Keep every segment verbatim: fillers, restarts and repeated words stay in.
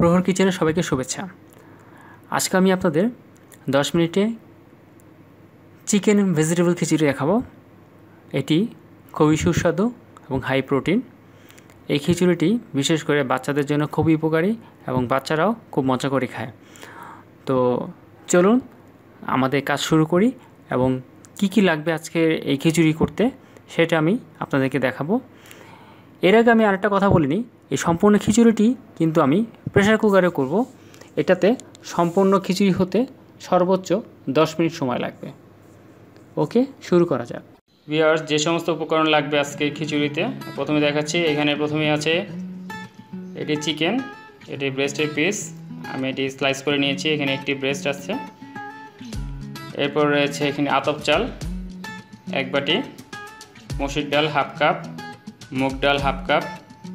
প্রহর কিচেনে সবাইকে শুভেচ্ছা। আজকে আমি আপনাদের দশ মিনিটে চিকেন ভেজিটেবল খিচুড়ি দেখাবো। এটি খুবই সুস্বাদু এবং হাই প্রোটিন। এই খিচুড়িটি বিশেষ করে বাচ্চাদের জন্য খুবই উপকারী এবং বাচ্চারাও খুব মজা করে খায়। তো চলুন আমাদের কাজ শুরু করি এবং কি কি লাগবে আজকের এই খিচুড়ি করতে সেটা আমি আপনাদেরকে দেখাবো। এর আগে আমি আরেকটা কথা বলিনি, এই সম্পূর্ণ খিচুড়িটি কিন্তু আমি প্রেসার কুকারে করব। এটাতে সম্পূর্ণ খিচুড়ি হতে সর্বোচ্চ দশ মিনিট সময় লাগবে। ওকে, শুরু করা যাক। ভিউয়ার্স, যে সমস্ত উপকরণ লাগবে আজকে খিচুড়িতে প্রথমে দেখাচ্ছি। এখানে প্রথমে আছে এটি চিকেন, এটি ব্রেস্টের পিস, আমি এটি স্লাইস করে নিয়েছি। এখানে একটি ব্রেস্ট আছে। এরপর রয়েছে এখানে আতপ চাল এক বাটি, মসুর ডাল হাফ কাপ, মুগ ডাল হাফ কাপ,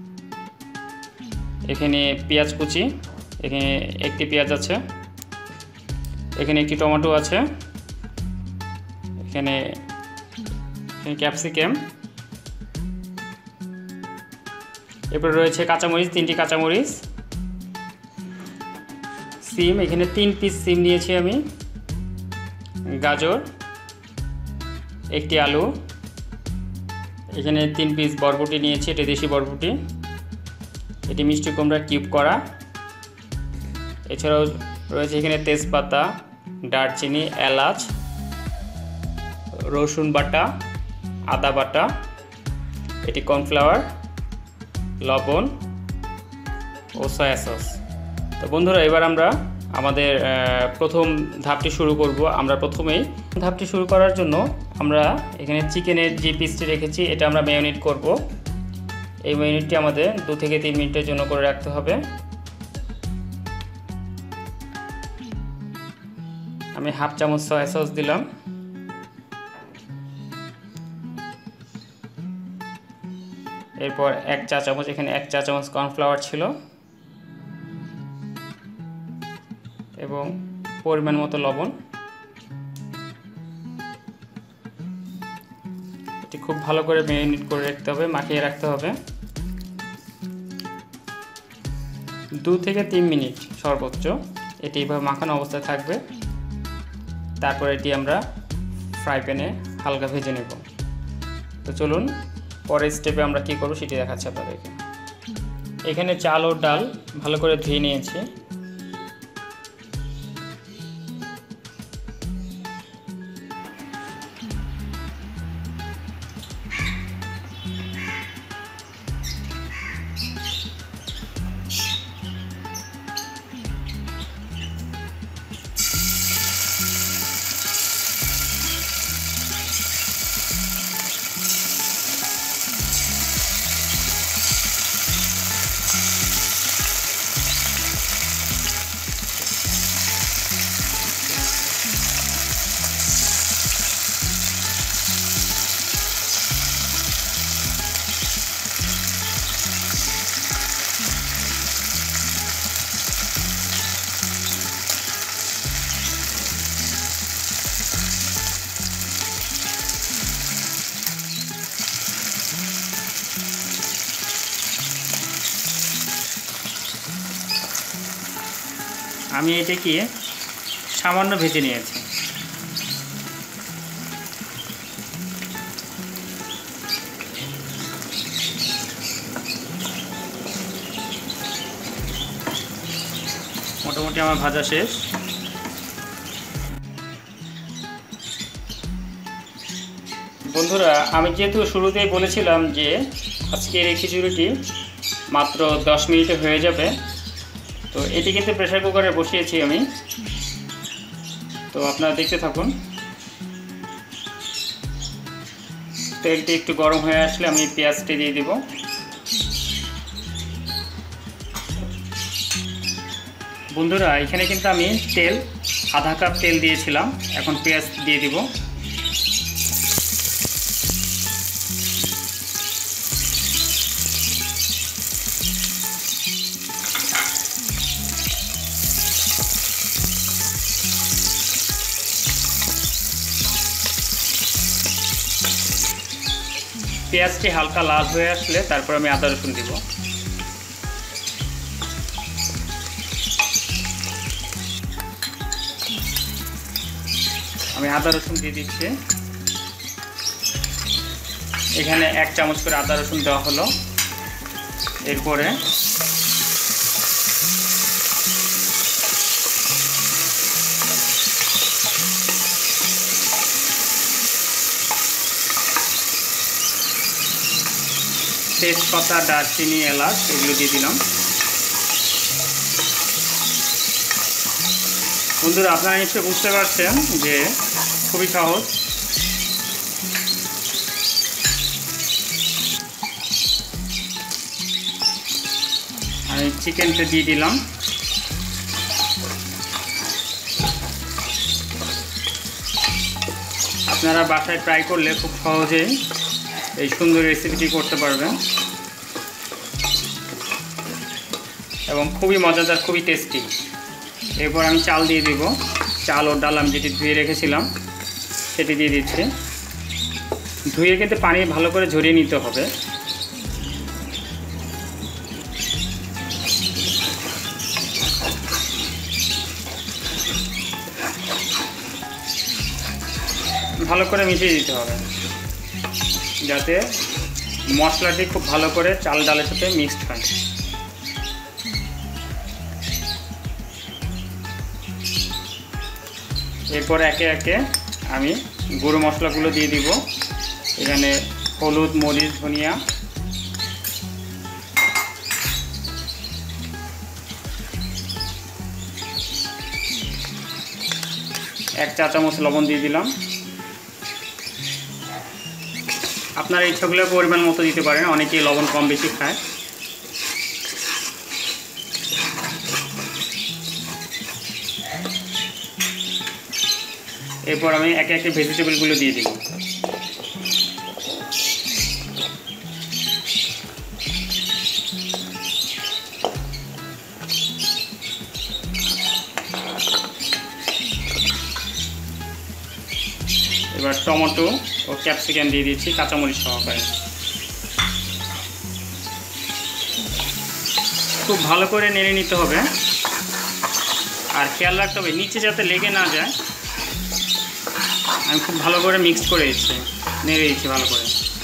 এখানে পেঁয়াজ কুচি, এখানে একটি পেঁয়াজ আছে, এখানে একটি টমেটো আছে, এখানে ক্যাপসিকাম, এরপর রয়েছে কাঁচামরিচ, তিনটি কাঁচামরিচ, সিম, এখানে তিন পিস সিম নিয়েছি আমি, গাজর, একটি আলু, এখানে তিন পিস বরবটি নিয়েছি, এটি দেশি বরবটি, এটি মিষ্টি কুমড়া কিউব করা, এছাড়াও রয়েছে এখানে তেজপাতা, দারচিনি, এলাচ, রসুন বাটা, আদা বাটা, এটি কর্নফ্লাওয়ার, লবণ ও সয়া সস। তো বন্ধুরা, এবার আমরা আমাদের প্রথম ধাপটি শুরু করব। আমরা প্রথমেই ধাপটি শুরু করার জন্য আমরা এখানে চিকেনের যে পিসটি রেখেছি এটা আমরা ম্যারিনেট করব। এই ম্যারিনেটটি আমাদের দু থেকে তিন মিনিটের জন্য করে রাখতে হবে। আমি হাফ চামচ সয়া সস দিলাম, এরপর এক চা চামচ, এখানে এক চা চামচ কর্নফ্লাওয়ার ছিল এবং পরিমাণ মতো লবণ। এটি খুব ভালো করে ম্যারিনেট করে রাখতে হবে, মাখিয়ে রাখতে হবে দু থেকে তিন মিনিট সর্বোচ্চ। এটি এইভাবে মাখানো অবস্থায় থাকবে। তারপর এটি আমরা ফ্রাই প্যানে হালকা ভেজে নেব। তো চলুন পরের স্টেপে আমরা কী করব সেটি দেখাচ্ছি আপনাদেরকে। এখানে চাল ও ডাল ভালো করে ধুয়ে নিয়েছি। আমি এটাকে সামান্য ভেজে নিয়েছি। মোটামুটি আমার ভাজা শেষ। বন্ধুরা, আমি যেহেতু শুরুতেই বলেছিলাম যে আজকের এই খিচুড়িটি মাত্র দশ মিনিটে হয়ে যাবে, তো এটি কিন্তু প্রেসার কুকারে বসিয়েছি আমি। তো আপনারা দেখতে থাকুন। তেলটি একটু গরম হয়ে আসলে আমি পেঁয়াজটি দিয়ে দিব। বন্ধুরা, এখানে কিন্তু আমি তেল আধা কাপ তেল দিয়েছিলাম, এখন পেঁয়াজ দিয়ে দিব। পেঁয়াজটি হালকা লাল হয়ে আসলে তারপর আমি আদা রসুন দিব। আমি আদা রসুন দিয়ে দিচ্ছি। এখানে এক চামচ করে আদা রসুন দেওয়া হলো। এরপরে তেজপাতা, দারচিনি, এলাচ এগুলো দিয়ে দিলাম। বন্ধুরা, আপনারা নিশ্চয়ই বুঝতে পারছেন যে খুবই সহজ। আমি চিকেনটা দিয়ে দিলাম। আপনারা বাসায় ট্রাই করলে খুব সহজেই এই সুন্দর রেসিপিটি করতে পারবেন এবং খুবই মজাদার, খুবই টেস্টি। এরপর আমি চাল দিয়ে দিব। চাল ও ডাল আমি যেটি ধুয়ে রেখেছিলাম সেটি দিয়ে দিচ্ছি। ধুয়ে কিন্তু পানি ভালো করে ঝরিয়ে নিতে হবে। ভালো করে মিশিয়ে দিতে হবে যাতে মশলাটি খুব ভালো করে চাল ডালের সাথে মিক্সড হয়। এরপর একে একে আমি গুঁড়ো মশলাগুলো দিয়ে দিব। এখানে হলুদ, মরিচ, ধনিয়া, এক চা চামচ লবণ দিয়ে দিলাম। আপনারা ইচ্ছাগুলো পরিমাণ মতো দিতে পারেন, অনেকেই লবণ কম বেশি খায়। এরপর আমি একে একে ভেজিটেবলগুলো দিয়ে দিব। এবার টমেটো ও ক্যাপসিকাম দিয়ে দিচ্ছি কাঁচামরিচ সহকারে। খুব ভালো করে নেড়ে নিতে হবে আর খেয়াল রাখতে হবে নিচে যাতে লেগে না যায়। আমি খুব ভালো করে মিক্স করে দিচ্ছি, নেড়ে দিচ্ছি ভালো করে।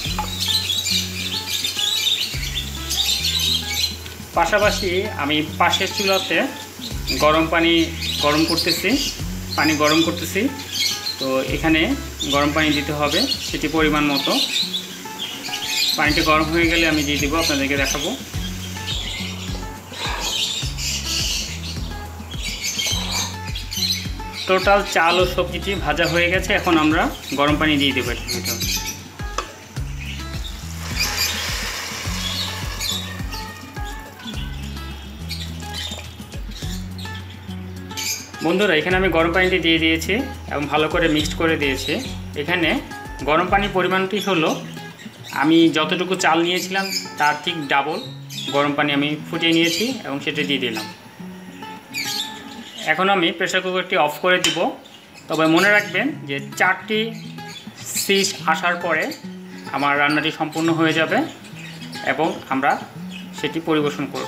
পাশাপাশি আমি পাশের চুলাতে গরম পানি গরম করতেছি পানি গরম করতেছি তো এখানে গরম পানি দিতে হবে সেটি পরিমাণ মতো। পানিটা গরম হয়ে গেলে আমি দিয়ে দিব, আপনাদেরকে দেখাবো। টোটাল চাল ও সবজিটি ভাজা হয়ে গেছে। এখন আমরা গরম পানি দিয়ে দেবো এটার ভিতর। বন্ধুরা, এখানে আমি গরম পানিটি দিয়ে দিয়েছি এবং ভালো করে মিক্সড করে দিয়েছি। এখানে গরম পানির পরিমাণটি হলো আমি যতটুকু চাল নিয়েছিলাম তার ঠিক ডাবল গরম পানি আমি ফুটিয়ে নিয়েছি এবং সেটা দিয়ে দিলাম। এখন আমি প্রেসার কুকারটি অফ করে দিব। তবে মনে রাখবেন যে চারটি সিস আসার পরে আমার রান্নাটি সম্পূর্ণ হয়ে যাবে এবং আমরা সেটি পরিবেশন করব।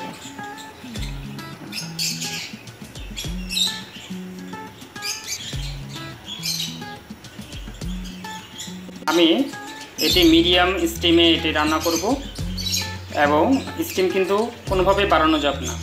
আমি এটি মিডিয়াম স্টিমে এটি রান্না করব এবং স্টিম কিন্তু কোনোভাবেই বাড়ানো যাবে না।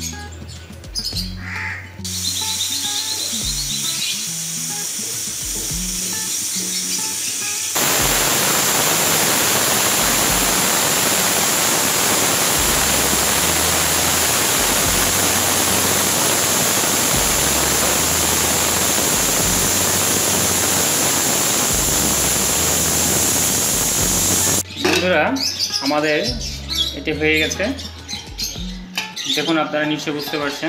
বন্ধুরা, আমাদের এটি হয়ে গেছে। দেখুন, আপনারা নিশ্চয়ই বুঝতে পারছেন।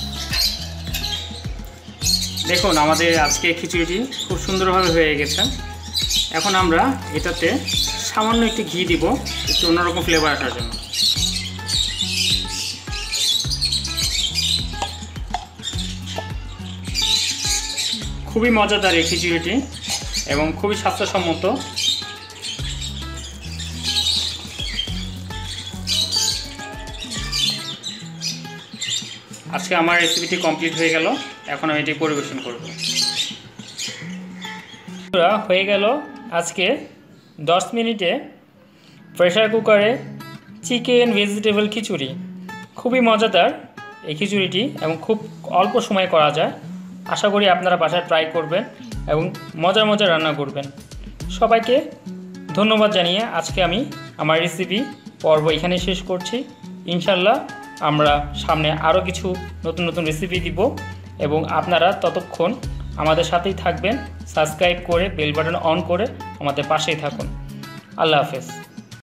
দেখুন, আমাদের আজকে খিচুড়িটি খুব সুন্দরভাবে হয়ে গেছে। এখন আমরা এটাতে সামান্য একটু ঘি দিব, একটু অন্যরকম ফ্লেভার আসার জন্য। খুবই মজাদার এই খিচুড়িটি এবং খুবই স্বাস্থ্যসম্মত। আজকে আমার রেসিপিটি কমপ্লিট হয়ে গেল। এখন আমি এটি পরিবেশন করব। হয়ে গেল আজকে দশ মিনিটে প্রেসার কুকারে চিকেন ভেজিটেবল খিচুড়ি। খুবই মজাদার এই খিচুড়িটি এবং খুব অল্প সময়ে করা যায়। আশা করি আপনারা বাসায় ট্রাই করবেন এবং মজার মজার রান্না করবেন। সবাইকে ধন্যবাদ জানিয়ে আজকে আমি আমার রেসিপি পর্ব এখানে শেষ করছি। ইনশাল্লাহ আমরা সামনে আরও কিছু নতুন নতুন রেসিপি দিব এবং আপনারা ততক্ষণ আমাদের সাথেই থাকবেন। সাবস্ক্রাইব করে বেল বাটন অন করে আমাদের পাশেই থাকুন। আল্লাহ হাফেজ।